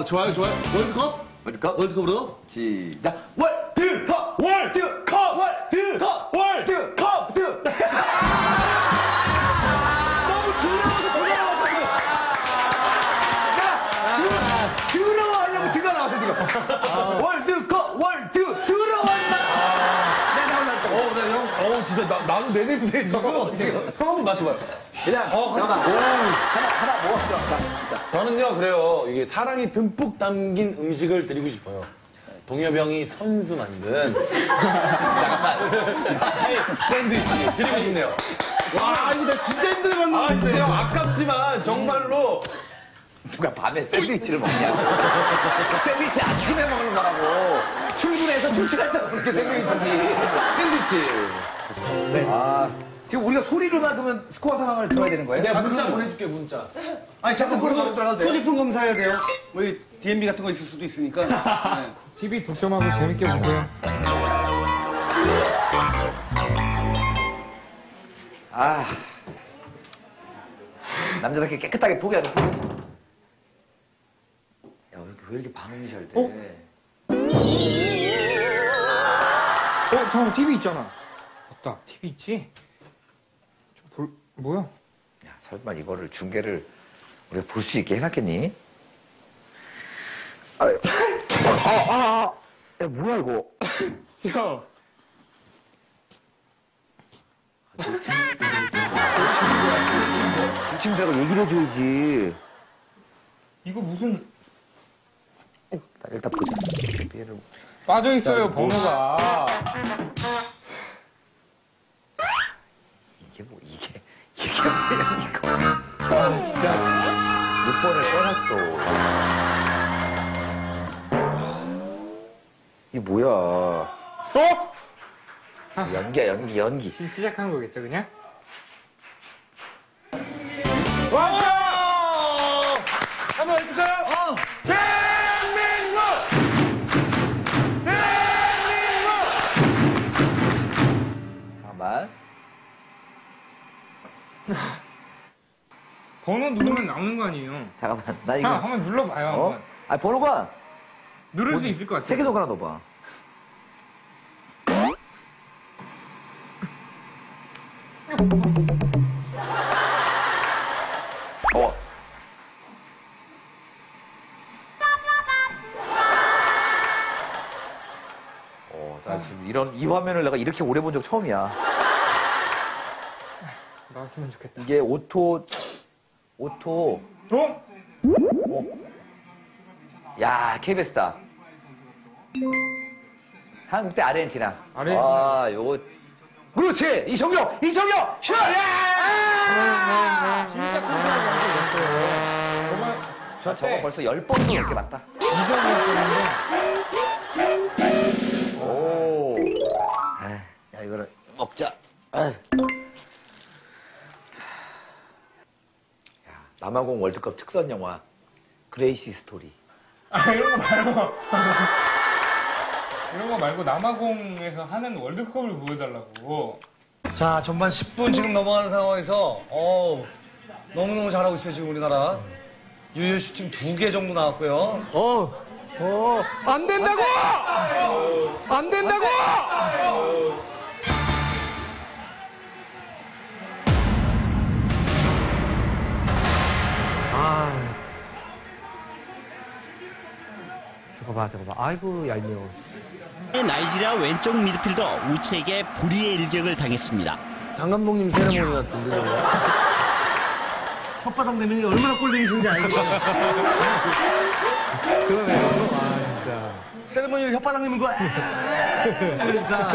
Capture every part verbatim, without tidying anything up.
좋아요, 좋아요. 월드컵? 월드컵? 월드컵으로? 시작. 월드컵! 월드컵! 월드컵! 월드컵! 드. 너무 더러워서 더가 나왔어, 지금. 야! 더러워 하려고 드가 나왔어, 지금. 월드컵! 월드! 더러워! 내가 나올라. 어, 나 형, 어, 진짜, 나, 나도 내 냄새 지금. 지금. 형 한번 맡아봐요. 그냥, 어, 잠깐만. 하나, 하나 먹었어. 진짜. 저는요, 그래요. 이게 사랑이 듬뿍 담긴 음식을 드리고 싶어요. 동엽이 형이 선수 만든. 잠깐만. 샌드위치 드리고 싶네요. 와, 이거 나 진짜 힘들게 만든 아, 건데. 진짜 아깝지만, 정말로. 누가 밤에 샌드위치를 먹냐? 샌드위치 아침에 먹는 거라고. 출근해서 출출할 때 그렇게 샌드위치지. 샌드위치. 네. 아, 지금 우리가 소리로만 그러면 스코어 상황을 들어야 되는 거예요? 내가 문자 보내줄게, 문자. 아니, 잠깐, 그리고 들어가도 돼요? 소지품 검사해야 돼요. 뭐, 디엠비 같은 거 있을 수도 있으니까. 네. 티비 독점하고 재밌게 보세요. 아. 남자답게 깨끗하게 포기하는 포기. 야, 왜 이렇게, 왜 이렇게 반응이 잘 돼? 어? 어, 잠깐 티비 있잖아. 맞다, 티비 있지? 좀 볼, 뭐야? 야, 설마 이거를 중계를 우리가 볼 수 있게 해놨겠니? 아, 아, 아, 아. 야, 뭐야, 이거? 야, 침대로 얘기를 해줘야지. 이거 무슨 나 일단 보자. 피해를. 빠져있어요, 번호가. 이게 뭐, 이게, 이게 뭐야, 이거. 아, 진짜. 육 번을 떠났어. 이게 뭐야. 어? 연기야, 연기, 연기. 시, 시작한 거겠죠, 그냥? 와! 한번 해줄까요? 어! 대한민국! 대한민국! 잠깐만. 번호 누르면 나오는 거 아니에요? 잠깐만. 나 이거. 자, 한번 눌러봐요, 어? 한번. 아, 번호가 누를 수 있을 것 같아요. 세 개 정도 하나 넣어봐. 어. 어, 나 지금 이런, 이 화면을 내가 이렇게 오래 본 적 처음이야. 나왔으면 좋겠다. 이게 오토, 오토, 어? 야, 케이비에스다. 한국 대 아르헨티나. 아르헨티나. 아, 요거. 그렇지! 이성경! 이성경! 슛! 야! 진짜 깜짝 놀랐어요. 정말, 저, 저거 벌써 열 번도 넘게 봤다. 이점이었는데. 오. 아, 야, 이거를 먹자. 아. 야, 남아공 월드컵 특선 영화. 그레이시 스토리. 아, 이런 거 말고. 이런 거 말고 남아공에서 하는 월드컵을 보여달라고. 자, 전반 십 분 지금 넘어가는 상황에서, 어우, 너무너무 잘하고 있어요, 지금 우리나라. 유효 슈팅 두 개 정도 나왔고요. 어, 어, 안 된다고! 안 된다고! 아. 저거 봐, 저거 봐. 아이고, 얄미워. 나이지리아 왼쪽 미드필더 우체에게 불의의 일격을 당했습니다. 장 감독님 세레모니 같은데, 저거. 혓바닥 내면이 얼마나 꼴뱅이신지 알겠어요. 그러네요. 아, 진짜. 세레모니를 혓바닥 내밀고, 그러니까.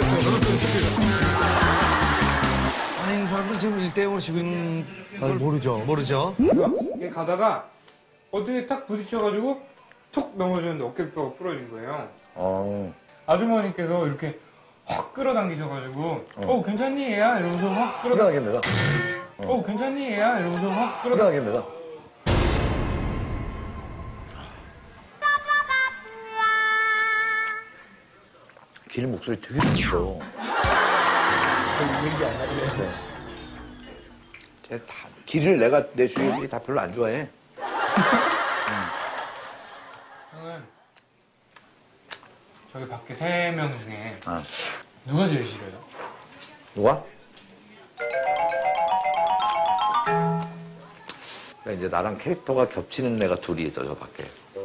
아니, 사람들 지금 일 대 영으로 지고 있는 걸 모르죠. 모르죠. 이게 가다가 어떻게 탁 부딪혀가지고 톡 넘어졌는데 어깨뼈가 부러진 거예요. 어. 아주머니께서 이렇게 확 끌어당기셔가지고 어, 괜찮니 얘야? 이러면서 확 끌어 끌어당깁니다. 어, 괜찮니 얘야? 이러면서 확 끌어 끌어당깁니다. 길 목소리 되게 좋죠. 얘기 안 하네. 다, 길을 내가 내 주위에 다 별로 안 좋아해. 저기 밖에 세 명 중에 어. 누가 제일 싫어요? 누가? 그러니까 이제 나랑 캐릭터가 겹치는 애가 둘이 있어, 저 밖에.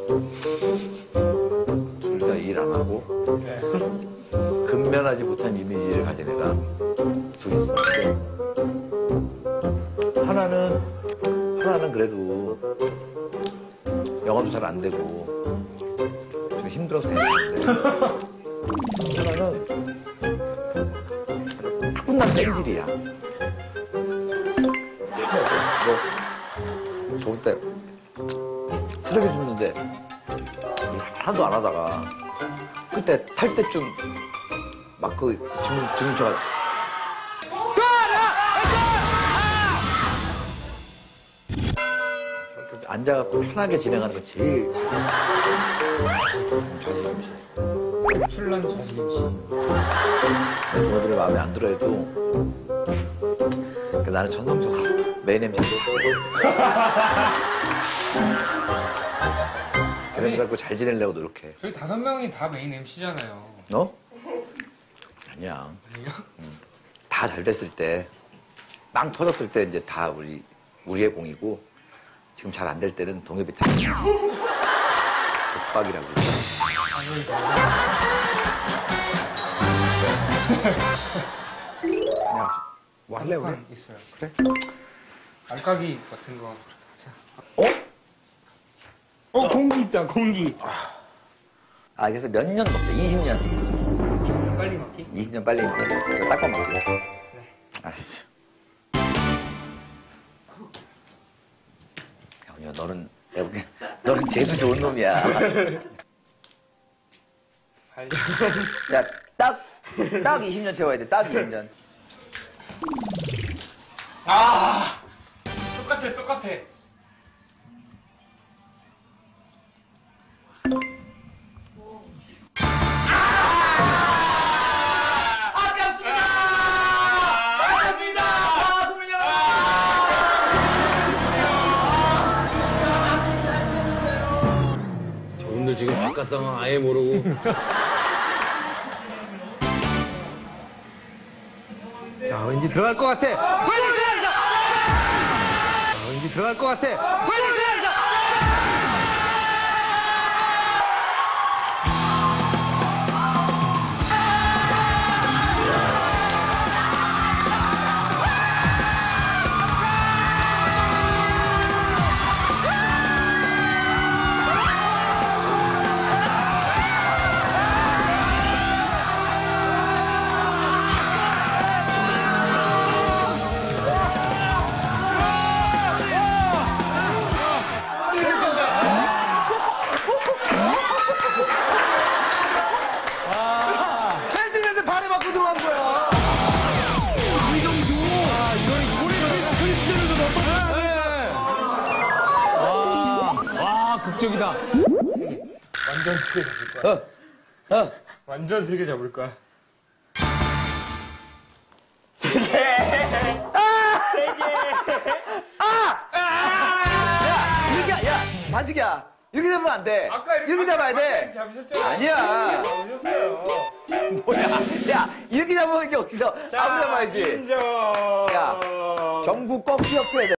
둘 다 일 안 하고, 근면하지 못한 이미지를 가진 애가 둘이 있었는데, 하나는, 하나는 그래도 영어도 잘 안 되고, 좀 힘들어서 했는데, 하나는 타고난 땡질이야. 뭐, 좋을 때 쓰레기 줍는데 하나도 안 하다가 그때 탈 때쯤 막 그 주문 주문차가 앉아갖고 편하게 진행하는 거 제일 자존심이 출란 자식임씨. 동료들의 마음에 안 들어해도 그러니까 나는 전성적으로 메인 엠씨를 잘해. 그래갖고 잘 지내려고 노력해. 저희 다섯 명이 다 메인 엠씨잖아요. 너? 아니야. 아니요? 다 잘 됐을 때, 빵 터졌을 때 이제 다 우리, 우리의 공이고, 지금 잘 안 될 때는 동엽이 탓이야. 독박이라고. 그냥, 뭐 할래, 우리? 한판 있어요. 그래? 알까기 같은 거. 어? 어, 공기 있다, 공기. 아, 그래서 몇 년 먹자? 이십 년. 빨리 먹기? 이십 년 빨리 먹자. 딱 먹자. 그래. 알았어. 야, 너는, 야, 너는 재수 좋은 놈이야. 야, 딱, 딱 이십 년 채워야 돼. 딱 이십 년. 아! 똑같아, 똑같아. 저분들 지금 바깥 상황 아예 모르고. 자, 왠지 들어갈 것 같아. 자, 왠지 들어갈 것 같아. 캔디랜드 발에 맞고 들어간 거야. 와, 극적이다. 완전 세게 잡을 거야. 어, 어. 완전 세게 잡을 거야. 이렇게, 야, 반칙이야. 이렇게 잡으면 안 돼. 아까 이렇게, 이렇게 잡아야 아까 돼. 이렇게 잡으셨잖아요. 아니야. 잡으셨어요. 뭐야. 야, 이렇게 잡으면 게 어디서. 아무 잡아야지. 인정. 야, 정부 꺾기 옆에